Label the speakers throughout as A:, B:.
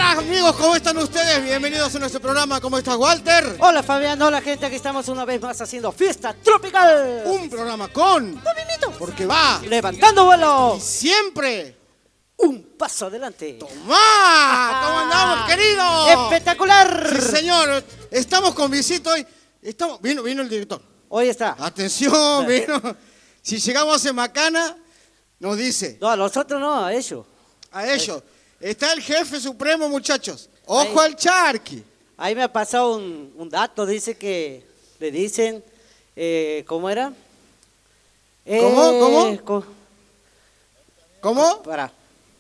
A: Hola amigos, ¿cómo están ustedes? Bienvenidos a nuestro programa. ¿Cómo estás, Walter?
B: Hola Fabián, hola gente, aquí estamos una vez más haciendo Fiesta Tropical.
A: Un programa con
B: movimiento,
A: porque va
B: levantando vuelo
A: y siempre
B: un paso adelante.
A: ¡Tomá! ¿Cómo andamos, querido?
B: ¡Espectacular!
A: Sí, señor. Estamos con visita hoy. Vino el director.
B: Hoy está.
A: Atención, vino. Si llegamos a Macana, nos dice.
B: No, a nosotros no, a ellos.
A: A ellos. Está el jefe supremo, muchachos. Ojo al charqui.
B: Ahí me ha pasado un dato, dice que le dicen, ¿cómo era?
A: ¿Cómo?
B: Para.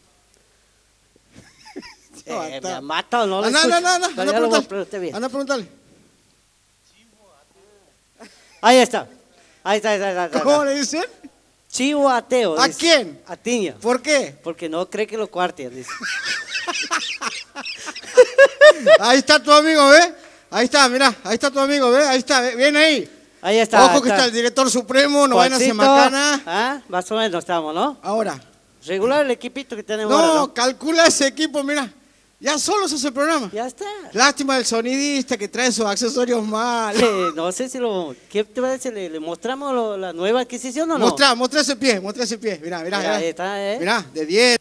B: Me ha
A: No,
B: matado, no lo
A: no,
B: escucho.
A: anda a preguntarle. Anda a preguntarle.
B: Ahí está. Ahí está.
A: ¿Cómo le dicen?
B: Chivo ateo.
A: ¿A
B: dice.
A: quién?
B: A Tiña.
A: ¿Por qué?
B: Porque no cree que lo cuarten, dice.
A: Ahí está tu amigo, ¿ves? Ahí está, mirá, ahí está tu amigo, ¿ves? Ahí está, viene ahí.
B: Ahí está.
A: Ojo que está el director supremo, no vayan a hacer Macana.
B: ¿Ah? Más o menos estamos, ¿no?
A: Ahora.
B: Regular el equipito que tenemos
A: No,
B: ahora, ¿no?
A: calcula ese equipo, mirá. Ya solo se hace el programa.
B: Ya está.
A: Lástima del sonidista que trae sus accesorios mal.
B: No sé si lo... ¿Qué te parece? ¿Le mostramos la nueva adquisición o no?
A: Mostrá ese pie. Mirá.
B: Ahí está,
A: Mirá, de 10.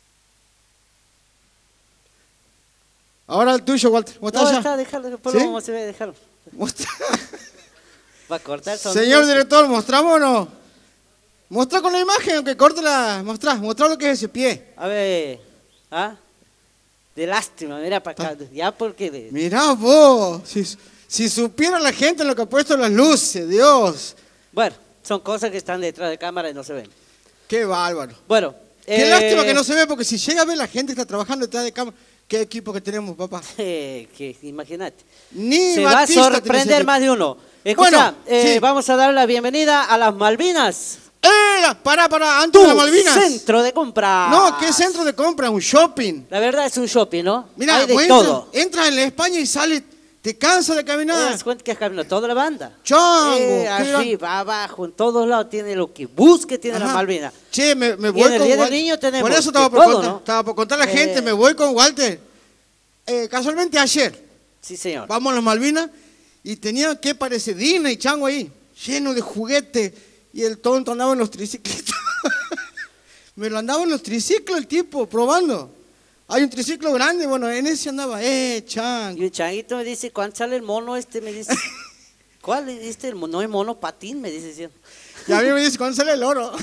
A: Ahora el tuyo, Walter. Mostrá
B: No,
A: ya.
B: está, déjalo, después
A: ¿Sí?
B: lo vamos a ver, déjalo.
A: Mostrá.
B: Va a cortar el sonido.
A: Señor director, ¿mostramos o no? Mostrá con la imagen, aunque corte la... Mostrá lo que es ese pie.
B: A ver, ¿ah? De lástima, mira para acá. Ya porque...
A: Mirá vos, si supiera la gente lo que ha puesto las luces, Dios.
B: Bueno, son cosas que están detrás de cámara y no se ven.
A: Qué bárbaro.
B: Bueno.
A: Qué lástima que no se ve, porque si llega a ver la gente que está trabajando detrás de cámara, qué equipo que tenemos, papá.
B: Que imagínate.
A: Ni
B: se
A: Batista
B: va a sorprender más de uno. Escucha,
A: bueno, sí.
B: Vamos a dar la bienvenida a las Malvinas.
A: Pará, antes de las Malvinas.
B: Centro de compra.
A: No, ¿qué centro de compra? Un shopping.
B: La verdad es un shopping, ¿no?
A: Mira,
B: hay de todo.
A: Entras en la España y sales, te cansas de
B: ¿Te
A: caminar.
B: das cuenta que es camino toda la banda?
A: Chango.
B: Arriba, abajo, en todos lados tiene lo que busque, tiene las Malvinas.
A: Che, me
B: Y
A: voy
B: en el
A: con
B: Día del
A: Walter.
B: Niño tenemos
A: Por eso
B: de todo, ¿no?
A: estaba por contar a la gente, me voy con Walter. Casualmente ayer.
B: Sí, señor.
A: Vamos a las Malvinas y tenía, ¿qué parece? Dina y Chango ahí, lleno de juguetes. Y el tonto andaba en los triciclos. Me lo andaba en los triciclos el tipo, probando. Hay un triciclo grande, bueno, en ese andaba, Chango.
B: Y el changuito me dice, ¿cuándo sale el mono este? Me dice, ¿cuál es este? No es mono patín, me dice. ¿Sí?
A: Y a mí me dice, ¿cuándo sale el oro?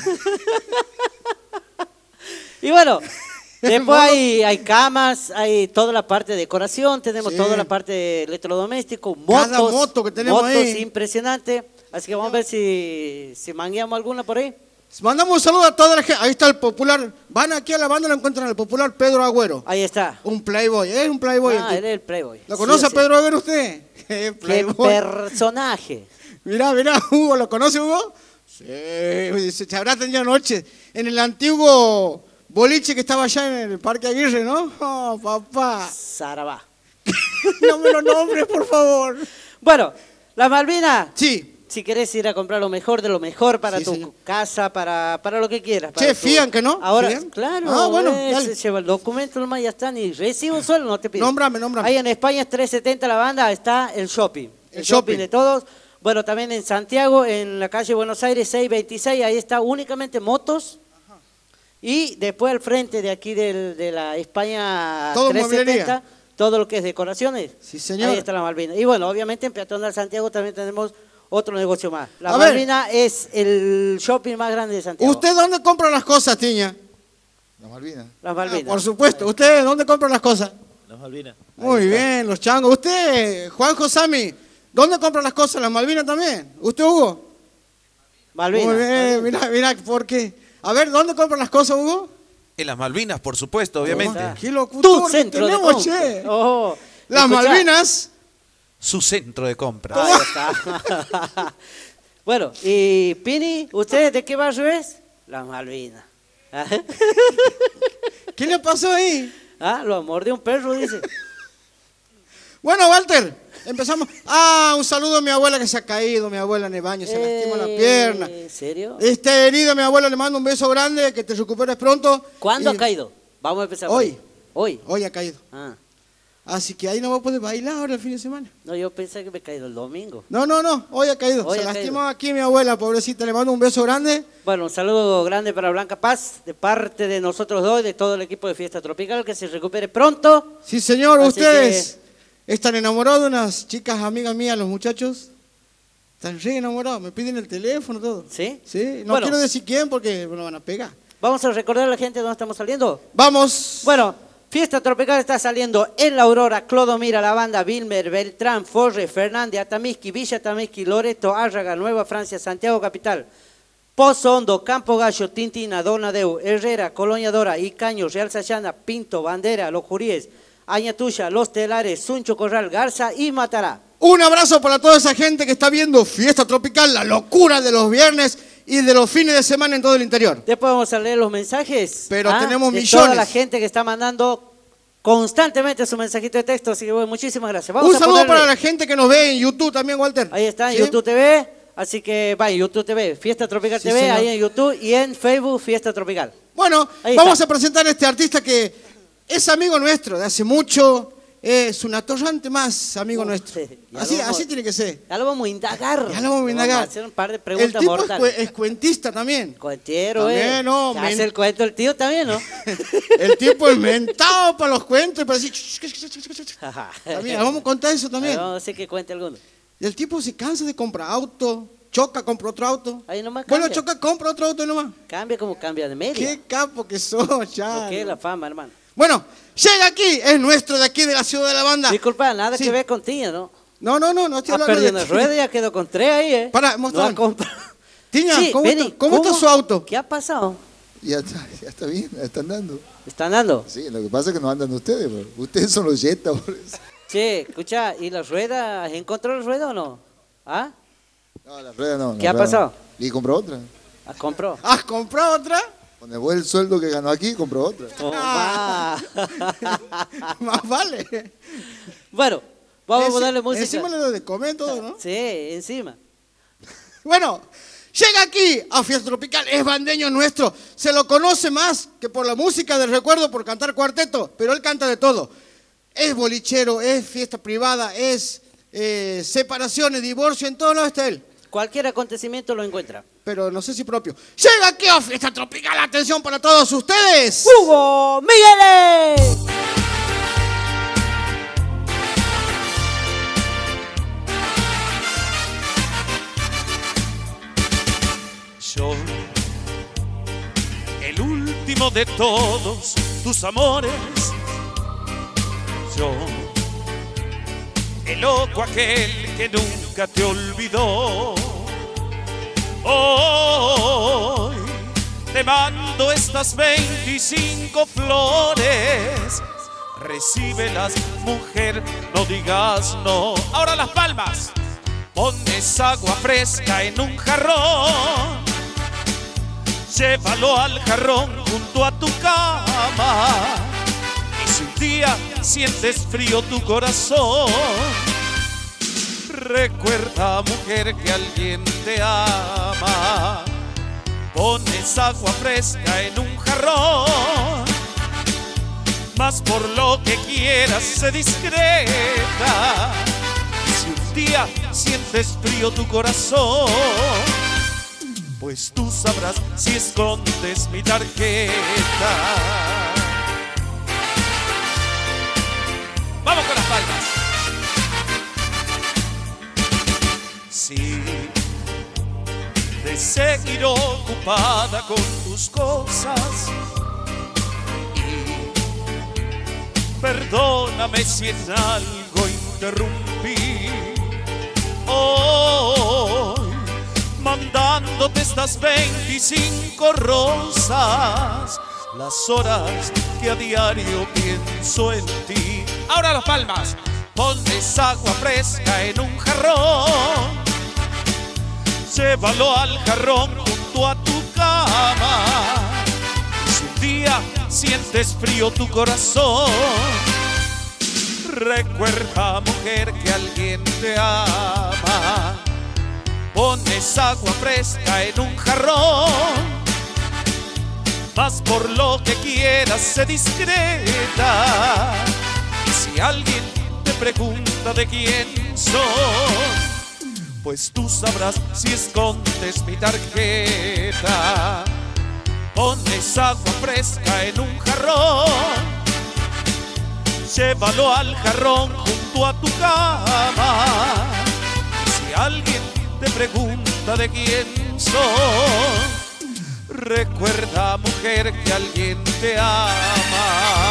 B: Y bueno, después hay camas, hay toda la parte de decoración, tenemos toda la parte de electrodoméstico, motos.
A: Cada moto que tenemos ahí.
B: Impresionante. Así que vamos a ver si mangueamos alguna por ahí.
A: Mandamos un saludo a toda la gente. Ahí está el popular. Van aquí a la banda y lo encuentran al popular Pedro Agüero.
B: Ahí está.
A: Un playboy, es un playboy.
B: Él es el playboy.
A: ¿Lo conoce a Pedro Agüero usted?
B: Qué
A: Playboy.
B: personaje.
A: Mirá, Hugo, ¿lo conoce Hugo? Sí, dice, se habrá tenido anoche en el antiguo boliche que estaba allá en el Parque Aguirre, ¿no? Oh, papá.
B: Sarabá.
A: No me lo nombres, por favor.
B: Bueno, las Malvinas.
A: Sí.
B: Si querés ir a comprar lo mejor de lo mejor para tu
A: señor.
B: casa, para lo que quieras.
A: Che, fían que no.
B: Ahora,
A: ¿Fían?
B: claro,
A: bueno, dale.
B: lleva el documento nomás, ya está, ni recibo un sueldo, no te pido.
A: Nómbrame.
B: Ahí en España es 370 la banda, está el shopping. El shopping de todos. Bueno, también en Santiago, en la calle Buenos Aires 626, ahí está únicamente motos. Ajá. Y después al frente de aquí de la España
A: todo
B: 370,
A: mobiliaria.
B: Todo lo que es decoraciones.
A: Sí, señor.
B: Ahí está la Malvina. Y bueno, obviamente en Peatonal Santiago también tenemos otro negocio más. La Malvina es el shopping más grande de Santiago.
A: ¿Usted dónde compra las cosas, Tiña?
C: Las Malvinas.
B: Las Malvinas.
A: Por supuesto. ¿Usted dónde compra las cosas?
C: Las Malvinas.
A: Muy bien, los changos. ¿Usted, Juanjo Sami, dónde compra las cosas? ¿Las Malvinas también? ¿Usted, Hugo?
B: Malvinas.
A: Muy bien, mira, ¿por qué? A ver, ¿dónde compran las cosas, Hugo?
D: En las Malvinas, por supuesto, obviamente.
A: ¿Qué locutor
B: Tu centro de
A: tenemos,
B: compra.
A: che?
B: Oh,
A: Las
B: escuchá.
A: Malvinas.
D: Su centro de compra.
B: Ahí está. Bueno, y Pini, ¿usted de qué barrio es? Las Malvinas.
A: ¿Qué le pasó ahí?
B: Ah, lo mordió un perro, dice.
A: Bueno, Walter, empezamos. Un saludo a mi abuela que se ha caído, mi abuela en el baño, se lastima la pierna.
B: ¿En serio?
A: Está herida mi abuela, le mando un beso grande, que te recuperes pronto.
B: ¿Cuándo
A: Y
B: ha caído? Vamos a empezar.
A: Hoy.
B: Hoy.
A: Hoy ha caído.
B: Ah.
A: Así que ahí no voy a poder bailar ahora el fin de semana.
B: No, yo pensé que me he caído el domingo.
A: No, hoy ha caído.
B: Hoy
A: Se
B: ha
A: lastimó
B: caído.
A: aquí mi abuela, pobrecita. Le mando un beso grande.
B: Bueno, un saludo grande para Blanca Paz, de parte de nosotros dos, de todo el equipo de Fiesta Tropical, que se recupere pronto.
A: Sí, señor,
B: Así
A: ustedes están enamorados de unas chicas amigas mías, los muchachos. Están re enamorados, me piden el teléfono, todo.
B: ¿Sí?
A: Sí, no
B: Bueno.
A: quiero decir quién porque me lo van a pegar.
B: Vamos a recordar a la gente dónde estamos saliendo.
A: Vamos.
B: Bueno, Fiesta Tropical está saliendo en La Aurora, Clodomira, La Banda, Vilmer, Beltrán, Forre, Fernández, Atamisqui, Villa Atamisqui, Loreto, Árraga, Nueva Francia, Santiago Capital, Pozo Hondo, Campo Gallo, Tintina, Donadeu, Herrera, Colonia Dora, Icaño, Real Sayana, Pinto, Bandera, Los Juríes, Añatuya, Los Telares, Suncho Corral, Garza y Matará.
A: Un abrazo para toda esa gente que está viendo Fiesta Tropical, la locura de los viernes y de los fines de semana en todo el interior.
B: Después vamos a leer los mensajes.
A: Pero tenemos
B: de
A: millones.
B: toda la gente que está mandando constantemente su mensajito de texto. Así que bueno, muchísimas gracias. Vamos
A: Un
B: a
A: saludo
B: ponerle-
A: para la gente que nos ve en YouTube también, Walter.
B: Ahí está, en
A: ¿Sí?
B: YouTube TV. Así que va, en YouTube TV, Fiesta Tropical
A: Sí,
B: TV,
A: señor.
B: ahí en YouTube y en Facebook, Fiesta Tropical.
A: Bueno,
B: Ahí
A: vamos
B: está.
A: a presentar a este artista que es amigo nuestro de hace mucho. Es un atorrante más amigo nuestro.
B: ya
A: Así,
B: lo vamos-
A: así tiene que ser.
B: Ya lo vamos a indagar.
A: Ya lo vamos a indagar.
B: hacer un par de
A: El
B: preguntas
A: tipo
B: mortales.
A: es cuentista también.
B: Cuentero,
A: También, no,
B: ¿Te hace el cuento el tío también, no?
A: El tipo es mentado para los cuentos y para decir... También, vamos a contar eso
B: Ahí
A: también.
B: vamos a decir que cuente alguno.
A: Y el tipo se cansa de comprar auto, choca, compra otro auto.
B: Ahí nomás
A: Bueno,
B: cambia.
A: choca, compra otro auto nomás.
B: Cambia como cambia de media.
A: Qué capo que sos, ya.
B: Lo que es la fama, hermano.
A: Bueno, llega aquí, es nuestro de aquí de la ciudad de la banda.
B: Disculpa, nada
A: Sí.
B: que ver con Tiña, ¿no?
A: No estoy
B: Ha
A: hablando
B: perdido
A: de
B: una
A: ti.
B: rueda y ya quedó con 3 ahí, ¿eh?
A: Pará,
B: No
A: mostrame.
B: ha comprado.
A: Tiña,
B: Sí,
A: ¿cómo,
B: Benny,
A: está, ¿cómo está su auto?
B: ¿Qué ha pasado?
C: Ya está bien, está andando.
B: ¿Está andando?
C: Sí, lo que pasa es que no andan ustedes, bro. Ustedes son los Jetta, por eso.
B: Che, escucha, ¿y la rueda? ¿Encontró la rueda o no? ¿Ah?
C: No, la rueda no. la
B: ¿Qué ha
C: rueda
B: pasado?
C: no. Y compró otra.
B: ¿La compró?
A: ¿Has comprado otra?
C: Con el buen sueldo que ganó aquí, compró otra.
B: Toma.
A: Más vale.
B: Bueno, vamos a ponerle música.
A: Encima le doy de comer todo, ¿no?
B: Sí, encima.
A: Bueno, llega aquí a Fiesta Tropical, es bandeño nuestro. Se lo conoce más que por la música del recuerdo, por cantar cuarteto, pero él canta de todo. Es bolichero, es fiesta privada, es separaciones, divorcio, en todos lados está él.
B: Cualquier acontecimiento lo encuentra.
A: Pero no sé si propio. Llega aquí a Fiesta Tropical, atención para todos ustedes.
B: ¡Hugo Migueles!
E: Yo, el último de todos tus amores. Yo, el loco aquel que nunca te olvidó. Hoy te mando estas 25 flores. Recíbelas, mujer, no digas no. Ahora las palmas. Pones agua fresca en un jarrón. Llévalo al jarrón junto a tu cama. Y si un día sientes frío tu corazón, recuerda, mujer, que alguien te ama. Pones agua fresca en un jarrón, mas por lo que quieras sé discreta. Y si un día sientes frío tu corazón, pues tú sabrás si escondes mi tarjeta. Vamos con las palmas. Sí, de seguir ocupada con tus cosas. Y perdóname si en algo interrumpí. Hoy mandándote estas 25 rosas, las horas que a diario pienso en ti. Ahora las palmas. Pones agua fresca en un jarrón, llévalo al jarrón junto a tu cama. Y si un día sientes frío tu corazón, recuerda, mujer, que alguien te ama. Pones agua fresca en un jarrón, mas por lo que quieras sé discreta. Y si alguien pregunta de quién sos, pues tú sabrás si escondes mi tarjeta. Pones agua fresca en un jarrón, llévalo al jarrón junto a tu cama. Si alguien te pregunta de quién sos, recuerda, mujer, que alguien te ama.